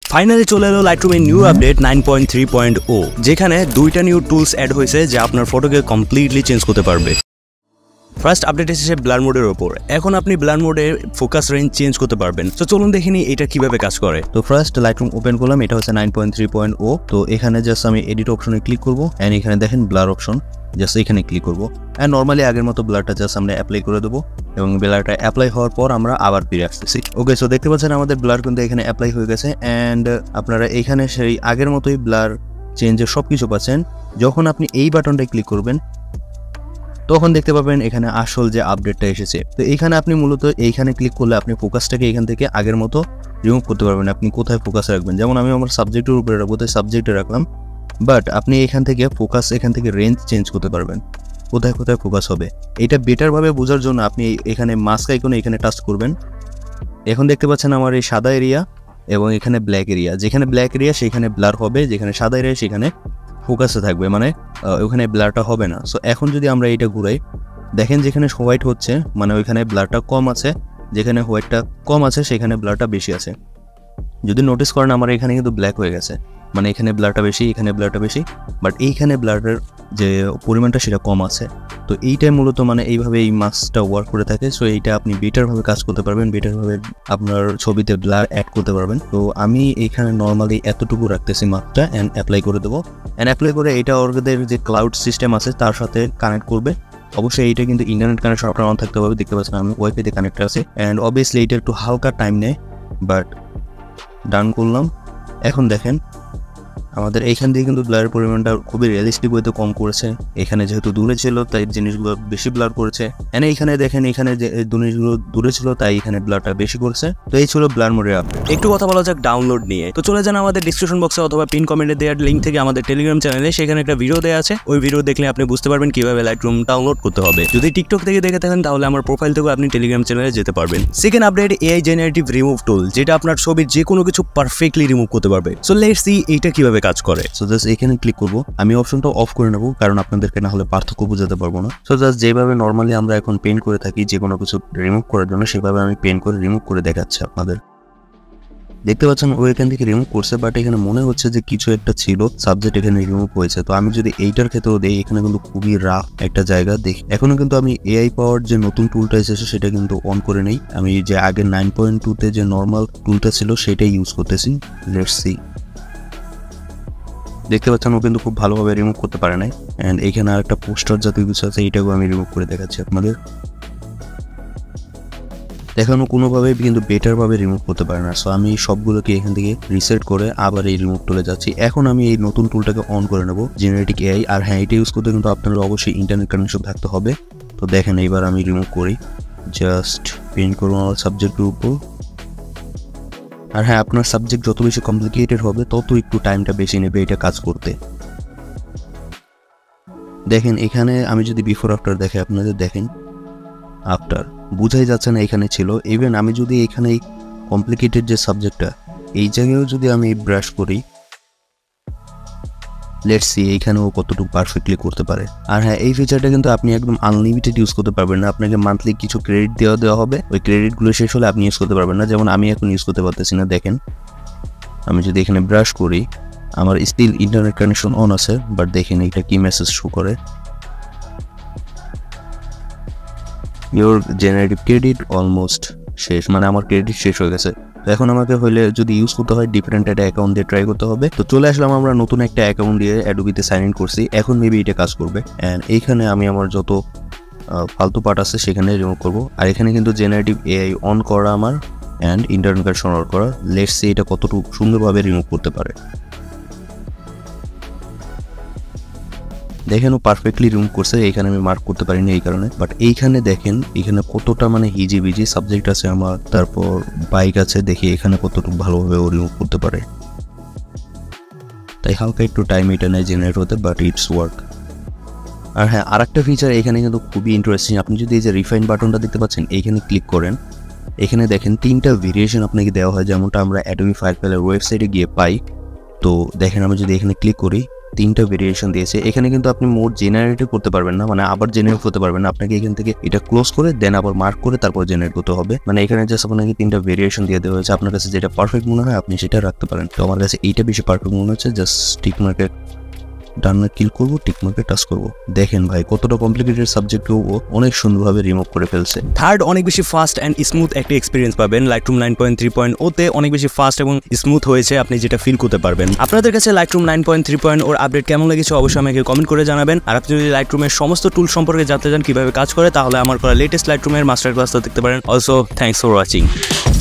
Finally চলে এলো লাইটরুমের new update 9.3.0 যেখানে দুইটা নিউ টুলস অ্যাড হয়েছে যা আপনার ফটোকে কমপ্লিটলি চেঞ্জ করতে পারবে। ফার্স্ট আপডেট এসেছে ব্লার মোডের ওপর। এখন আপনি ব্লার মোডে ফোকাস রেঞ্জ চেঞ্জ করতে পারবেন। তো চলুন দেখিনি এটা কিভাবে কাজ করে। তো ফার্স্ট লাইটরুম ওপেন করলাম, এটা হচ্ছে 9.3.0। তো এখানে জাস্ট আমি এডিট অপশনে ক্লিক করবো এন্ড এখানে দেখেন ব্লার অপশন, জাস্ট এখানে ক্লিক করবো এন্ড নর্মালি আগের মতো ব্লারটা জাস্ট আমরা অ্যাপ্লাই করে দেবো এবং ব্লারটা অ্যাপ্লাই হওয়ার পর আমরা আবার ফিরে আসতেছি। ওকে, সো দেখতে পাচ্ছেন আমাদের ব্লার কিন্তু এখানে অ্যাপ্লাই হয়ে গেছে এন্ড আপনারা এখানে সেই আগের মতোই ব্লার চেঞ্জের সবকিছু পাচ্ছেন। যখন আপনি এই বাটনটায় ক্লিক করবেন তখন দেখতে পাবেন এখানে আসল যে আপডেটটা এসেছে। তো এইখানে আপনি মূলত এইখানে ক্লিক করলে আপনি ফোকাসটাকে এখান থেকে আগের মতো রিমুভ করতে পারবেন। আপনি কোথায় ফোকাস রাখবেন, যেমন আমি আমার সাবজেক্টের উপরে রাখবো, তাই সাবজেক্টে রাখলাম, বাট আপনি এখান থেকে ফোকাস এখান থেকে রেঞ্জ চেঞ্জ করতে পারবেন, কোথায় কোথায় ফোকাস হবে। এটা বেটারভাবে বোঝার জন্য আপনি এখানে মাস্ক আইকনে এখানে টাচ করবেন। এখন দেখতে পাচ্ছেন আমার এই সাদা এরিয়া এবং এখানে ব্ল্যাক এরিয়া। যেখানে ব্ল্যাক এরিয়া সেখানে ব্লার হবে, যেখানে সাদা এরিয়া সেখানে ফোকাসে থাকবে, মানে ওখানে ব্লারটা হবে না। সো এখন যদি আমরা এইটা ঘুরাই, দেখেন যেখানে হোয়াইট হচ্ছে মানে ওইখানে ব্লারটা কম আছে, যেখানে হোয়াইটটা কম আছে সেখানে ব্লারটা বেশি আছে। যদি নোটিস করেন আমার এখানে কিন্তু ব্ল্যাক হয়ে গেছে, মানে এখানে ব্লারটা বেশি, এখানে ব্লারটা বেশি, বাট এইখানে ব্লারের যে পরিমাণটা সেটা কম আছে। তো এইটাই মূলত মানে এইভাবে এই মাস্কটা ওয়ার্ক করে থাকে। সো এইটা আপনি বেটারভাবে কাজ করতে পারবেন, বেটারভাবে আপনার ছবিতে ব্লার অ্যাড করতে পারবেন। তো আমি এখানে নর্মালি এতটুকু রাখতেছি মাস্কটা অ্যান্ড অ্যাপ্লাই করে দেবো। অ্যান্ড অ্যাপ্লাই করে এটা ওদের যে ক্লাউড সিস্টেম আছে তার সাথে কানেক্ট করবে। অবশ্যই এইটা কিন্তু ইন্টারনেট কানেকশন আপনার অন থাকতে হবে। দেখতে পাচ্ছেন আমি ওয়াইফাইতে কানেক্ট আছে অ্যান্ড অবভিয়াসলি এটা একটু হালকা টাইম নেয়, বাট ডান করলাম। এখন দেখেন আমাদের এইখান দিয়ে কিন্তু ব্লারের পরিমাণটা খুবই রিয়েলিস্টিক ওয়েতে কম করেছে। এখানে যেহেতু দূরে ছিল তাই জিনিসগুলো বেশি ব্লার করেছে, এন্ড এইখানে দেখেন এখানে যে জিনিসগুলো দূরে ছিল তাই এখানে ব্লারটা বেশি করেছে। তো এই ছিল ব্লার মোডের আপডেট। একটু কথা বলা যাক ডাউনলোড নিয়ে। তো চলে যান আমাদের ডিসক্রিপশন বক্সে অথবা পিন কমেন্টে দেওয়ার লিঙ্ক থেকে আমাদের টেলিগ্রাম চ্যানেলে, সেখানে একটা ভিডিও দেওয়া আছে। ওই ভিডিও দেখলে আপনি বুঝতে পারবেন কিভাবে লাইটরুম ডাউনলোড করতে হবে। যদি টিকটক থেকে দেখে থাকেন তাহলে আমার প্রোফাইল থেকে আপনি টেলিগ্রাম চ্যানেলে যেতে পারবেন। Second update AI generative remove tool, যেটা আপনার ছবির যে কোনো কিছু পারফেক্টলি রিমুভ করতে পারবে। সো লেটস সি এইটা কিভাবে কাজ করে। সো জাস্ট এখানে ক্লিক করবো, আমি অপশনটা অফ করে নেবো কারণ আপনাদেরকে না হলে পার্থক্য বোঝাতে পারবো না। সো জাস্ট যেভাবে নর্মালি আমরা এখন পেন্ট করে থাকি যে কোনো কিছু রিমুভ করার জন্য, সেভাবে আমি পেন্ট করে রিমুভ করে দেখাচ্ছি আপনাদের। দেখতে পাচ্ছেন ও এখান থেকে রিমুভ করছে, বাট এখানে মনে হচ্ছে যে কিছু একটা ছিল, সাবজেক্ট এখানে রিমুভ হয়েছে। তো আমি যদি এইটার ক্ষেত্রেও দেই, এখানে কিন্তু খুবই রাফ একটা জায়গা দেখি। এখনো কিন্তু আমি এআই পাওয়ার যে নতুন টুলটা এসেছে সেটা কিন্তু অন করে নেই। আমি যে আগে 9.2-তে যে নর্মাল টুলটা ছিল সেটাই ইউজ করতেছি। Let's see. দেখতে পাচ্ছেন ও কিন্তু খুব ভালোভাবে রিমুভ করতে পারে নাই। অ্যান্ড এখানে আর একটা পোস্টার জাতীয় কিছু আছে, এইটাকেও আমি রিমুভ করে দেখাচ্ছি আপনাদের। দেখানো কোনোভাবেই কিন্তু বেটারভাবে রিমুভ করতে পারে না। সো আমি সবগুলোকে এখান থেকে রিসেট করে আবার এই রিমুভ টুলে যাচ্ছি। এখন আমি এই নতুন টুলটাকে অন করে নেবো, জেনারেটিভ এআই। আর হ্যাঁ, এটা ইউজ করতে কিন্তু আপনাদের অবশ্যই ইন্টারনেট কানেকশন থাকতে হবে। তো দেখেন এইবার আমি রিমুভ করি, জাস্ট পেন্ট করবো আমার সাবজেক্টের উপর। আর হ্যাঁ, আপনার সাবজেক্ট যত বেশি কমপ্লিকেটেড হবে তত একটু টাইমটা বেশি নেবে এটা কাজ করতে। দেখেন এখানে আমি যদি বিফোর আফটার দেখে আপনাদের, দেখেন আফটার বুঝাই যাচ্ছে না এখানে ছিল। ইভেন আমি যদি এখানে কমপ্লিকেটেড যে সাবজেক্টটা এই জায়গায়ও যদি আমি ব্রাশ করি, লেটস সি এইখানেও কতটুকু পারফেক্টলি করতে পারে। আর হ্যাঁ, এই ফিচারটা কিন্তু আপনি একদম আনলিমিটেড ইউজ করতে পারবেন না, আপনাকে মান্থলি কিছু ক্রেডিট দেওয়া হবে। ওই ক্রেডিটগুলো শেষ হলে আপনি ইউজ করতে পারবেন না, যেমন আমি এখন ইউজ করতে পারতেছি না। দেখেন আমি যদি এখানে ব্রাশ করি, আমার স্টিল ইন্টারনেট কানেকশন অন আছে, বাট দেখেন এটা কি মেসেজ শো করে, ইওর জেনারেটিভ ক্রেডিট অলমোস্ট শেষ, মানে আমার ক্রেডিট শেষ হয়ে গেছে। তো এখন আমাকে হলে যদি ইউজ করতে হয় ডিফারেন্ট একটা অ্যাকাউন্ট দিয়ে ট্রাই করতে হবে। তো চলে আসলাম আমরা নতুন একটা অ্যাকাউন্ট দিয়ে অ্যাডোবিতে সাইন ইন করছি। এখন মেবি এটা কাজ করবে অ্যান্ড এইখানে আমি আমার যত ফালতু পার্ট আছে সেখানে রিমুভ করবো। আর এখানে কিন্তু জেনারেটিভ এআই অন করা আমার অ্যান্ড ইন্টারনেট কানেকশন অন করা। লেটস সি এটা কতটুকু সুন্দরভাবে রিমুভ করতে পারে। দেখেন ও পারফেক্টলি রিমুভ করছে, এইখানে আমি মার্ক করতে পারিনি এই কারণে। বাট এইখানে দেখেন এখানে কতটা মানে হিজিবিজি সাবজেক্ট আছে আমার, তারপর বাইক আছে, দেখি এখানে কতটুকু ভালোভাবে ও রিমুভ করতে পারে। তাই হালকা একটু টাইম এটা নেয় জেনারেট হতে, বাট ইটস ওয়ার্ক। আর হ্যাঁ, আরেকটা ফিচার এখানে কিন্তু খুবই ইন্টারেস্টিং। আপনি যদি এই যে রিফাইন বাটনটা দেখতে পাচ্ছেন, এইখানে ক্লিক করেন, এখানে দেখেন 3টা ভেরিয়েশন আপনাকে দেওয়া হয়, যেমনটা আমরা অ্যাডোবি ফায়ারফ্লাইয়ের ওয়েবসাইটে গিয়ে পাই। তো দেখেন আমি যদি এখানে ক্লিক করি, 3টা ভেরিয়েশন দিয়েছে। এখানে কিন্তু আপনি মোড জেনারেট করতে পারবেন না, মানে আবার জেনারেট করতে পারবেন না। আপনাকে এখান থেকে এটা ক্লোজ করে দেন আবার মার্ক করে তারপর জেনারেট করতে হবে। মানে এখানে জাস্ট আপনাকে 3টা ভেরিয়েশন দিয়ে দেওয়া হয়েছে। আপনার কাছে যেটা পারফেক্ট মনে হয় আপনি সেটা রাখতে পারেন। তো আমার কাছে এইটা বেশি পারফেক্ট মনে হচ্ছে। জাস্ট টিক মার্কে ডান ক্লিক করবো, টিক মার্কে টাচ করবো। দেখেন ভাই কতটা কমপ্লিকেটেড সাবজেক্টকেও অনেক সুন্দরভাবে রিমুভ করে ফেলছে। থার্ড, অনেক বেশি ফাস্ট অ্যান্ড স্মুথ একটা এক্সপিরিয়েন্স পাবেন। লাইটরুম 9.3.0 অনেক বেশি ফাস্ট এবং স্মুথ হয়েছে, আপনি যেটা ফিল করতে পারবেন। আপনাদের কাছে লাইটরুম 9.3.0 আপডেট কেমন লেগেছে অবশ্যই আমাকে কমেন্ট করে জানাবেন। আর আপনি যদি লাইটরুমের সমস্ত টুল সম্পর্কে জানতে চান কিভাবে কাজ করে, তাহলে আমার করা লেটেস্ট লাইটরুমের মাস্টার ক্লাসটা দেখতে পারেন। Also thanks for watching.